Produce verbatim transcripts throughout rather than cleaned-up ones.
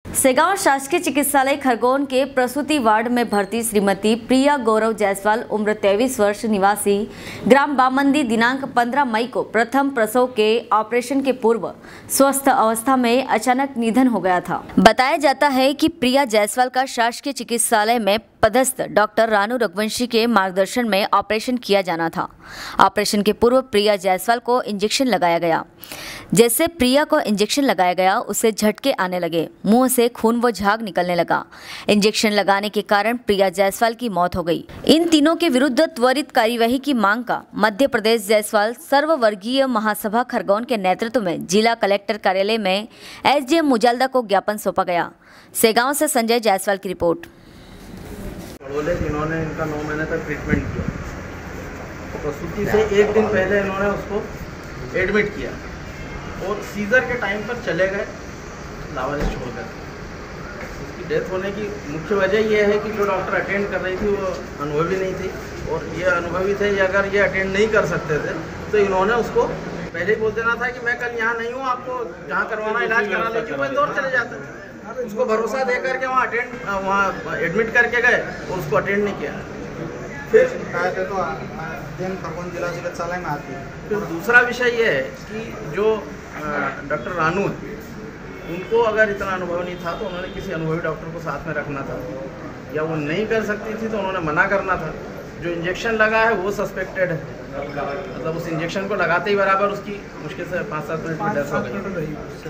सेगांव शासकीय चिकित्सालय खरगोन के प्रसूति वार्ड में भर्ती श्रीमती प्रिया गौरव जायसवाल उम्र तेईस वर्ष निवासी ग्राम बामंदी दिनांक पंद्रह मई को प्रथम प्रसव के ऑपरेशन के पूर्व स्वस्थ अवस्था में अचानक निधन हो गया था। बताया जाता है कि प्रिया जायसवाल का शासकीय चिकित्सालय में पदस्थ डॉक्टर रानू रघुवंशी के मार्गदर्शन में ऑपरेशन किया जाना था। ऑपरेशन के पूर्व प्रिया जायसवाल को इंजेक्शन लगाया गया। जैसे प्रिया को इंजेक्शन लगाया गया उसे झटके आने लगे, मुंह से खून व झाग निकलने लगा। इंजेक्शन लगाने के कारण प्रिया जायसवाल की मौत हो गई। इन तीनों के विरुद्ध त्वरित कार्यवाही की मांग का मध्य प्रदेश जायसवाल सर्ववर्गीय महासभा खरगोन के नेतृत्व में जिला कलेक्टर कार्यालय में एसडीएम मुजालदा को ज्ञापन सौंपा गया। सेगांव से संजय जायसवाल की रिपोर्ट। इन्होंने इनका नौ महीने तक ट्रीटमेंट किया, प्रसूति से एक दिन पहले इन्होंने उसको एडमिट किया और सीजर के टाइम पर चले गए लावारिस छोड़कर। उसकी डेथ होने की मुख्य वजह यह है कि जो डॉक्टर अटेंड कर रही थी वो अनुभवी नहीं थी, और ये अनुभवी थे, ये अगर ये अटेंड नहीं कर सकते थे तो इन्होंने उसको पहले ही बोल देना था कि मैं कल यहाँ नहीं हूँ, आपको जहाँ करवाना इलाज करा लेकिन वो इंदौर चले जाते थे। उसको भरोसा दे करके वहाँ अटेंड वहाँ एडमिट करके गए और उसको अटेंड नहीं किया। फिर तो दिन खरगोन जिला चिकित्सालय में आती है। फिर दूसरा विषय ये है कि जो डॉक्टर रानू है उनको अगर इतना अनुभव नहीं था तो उन्होंने किसी अनुभवी डॉक्टर को साथ में रखना था, या वो नहीं कर सकती थी तो उन्होंने मना करना था। जो इंजेक्शन लगा है वो सस्पेक्टेड है, मतलब उस इंजेक्शन को लगाते ही बराबर उसकी मुश्किल से पाँच सात मिनट में डेथ हो गई।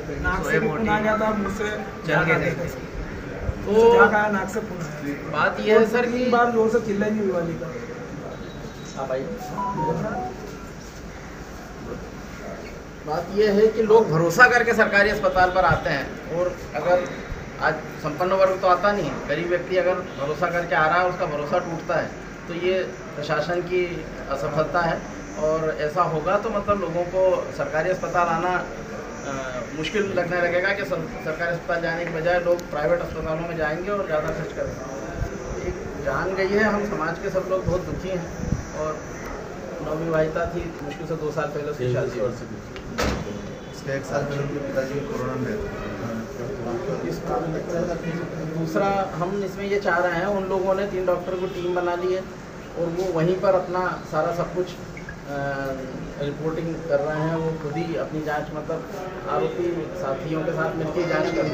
तो बात यह है सर कि बार जोर से चिल्लाई नहीं वाली का। हाँ भाई, बात यह है कि लोग भरोसा करके सरकारी अस्पताल पर आते हैं, और अगर आज संपन्न वर्ग तो आता नहीं है, गरीब व्यक्ति अगर भरोसा करके आ रहा है उसका भरोसा टूटता है तो ये प्रशासन की असफलता है। और ऐसा होगा तो मतलब लोगों को सरकारी अस्पताल आना आ, मुश्किल लगने लगेगा कि सर, सरकारी अस्पताल जाने के बजाय लोग प्राइवेट अस्पतालों में जाएंगे और ज़्यादा खर्च करेंगे। एक जान गई है, हम समाज के सब लोग बहुत दुखी हैं। और नवविवाहिता थी, मुश्किल से दो साल पहले उसकी शादी और उसके एक साल पहले उनके पिताजी कोरोना में। दूसरा हम इसमें ये चाह रहे हैं, उन लोगों ने तीन डॉक्टर को टीम बना ली है और वो वहीं पर अपना सारा सब कुछ रिपोर्टिंग कर रहे हैं। वो खुद ही अपनी जांच मतलब आरोपी साथियों के साथ मिलकर जांच कर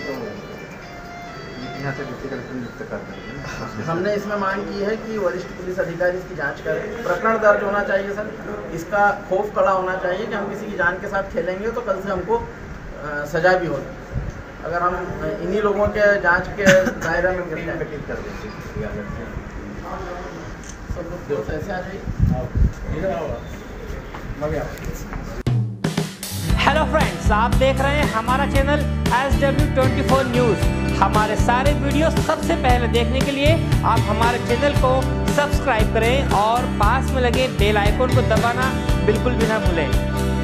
हमने इसमें मांग की है कि वरिष्ठ पुलिस अधिकारी इसकी जांच करें। प्रकरण दर्ज होना चाहिए सर, इसका खौफ कड़ा होना चाहिए कि हम किसी की जान के साथ खेलेंगे तो कल से हमको सजा भी होगी। अगर हम इन्हीं लोगों के जांच के दायरे में कर देंगे सब लोग ऐसे आ जाइए। हेलो फ्रेंड्स, आप देख रहे हैं हमारा channel S W twenty four news. हमारे सारे वीडियो सबसे पहले देखने के लिए आप हमारे चैनल को सब्सक्राइब करें और पास में लगे बेल आइकन को दबाना बिल्कुल भी ना भूलें।